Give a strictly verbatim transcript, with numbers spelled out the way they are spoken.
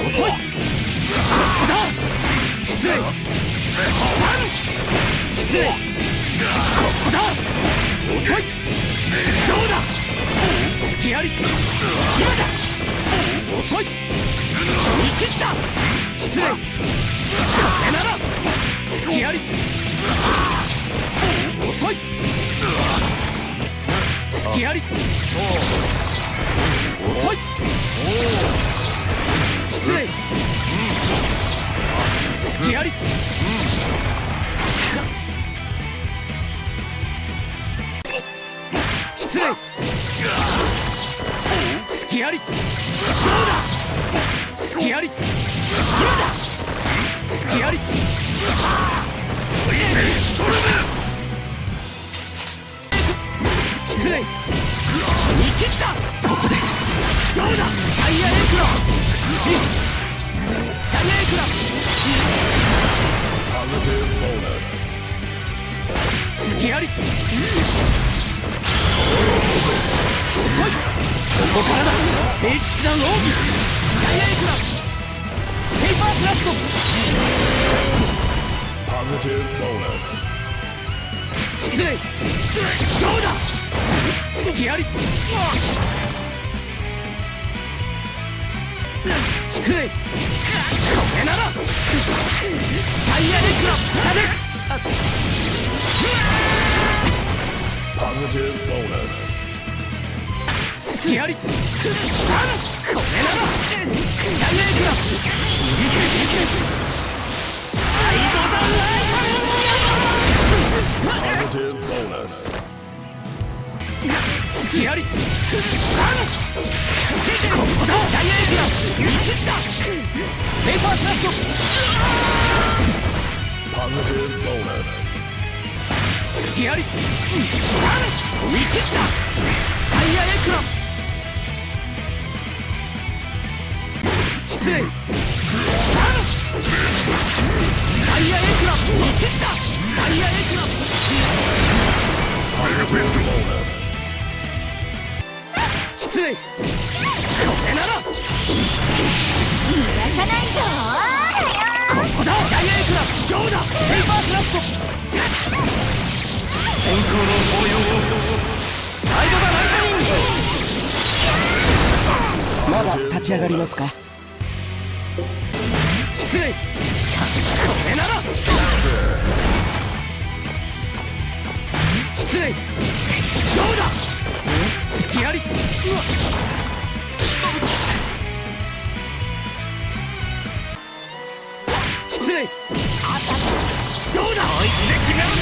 遅い。ここだ。失礼。失礼。ここだ。遅い。どうだ。隙あり。今だ。遅い。見切った。失礼。これなら隙あり。遅い。隙あり。遅い。失礼。隙あり。失礼。隙あり。どうだ。隙あり。今だ。隙あり。失礼。見切った。ここでどうだ。タイヤエクラ。タイヤエクラ。隙あり。遅い。ここからだ。聖騎士団奥義。タイヤエクラ。ペーパーブラスト。失礼。どうだ。隙あり。失礼。これならタイヤエクラ下です。隙あり。これならタイヤエクラアイドダライ隙あり。ここだ。ダイヤエクラ見切った。ペーパースラット。隙あり。見切った。タイヤエクラ。失礼。タイヤエクラ見切った。タイヤエクラ。失礼。これなら逃がさないぞ。ここだ。ダイヤエクラ。どうだ。ペーパースラット。先行の応用を。ライドだ。ライトニング。まだ立ち上がりますか。失礼。これなら失礼。どうだ。隙あり。失礼。どうだ。こいつで決めるぞ。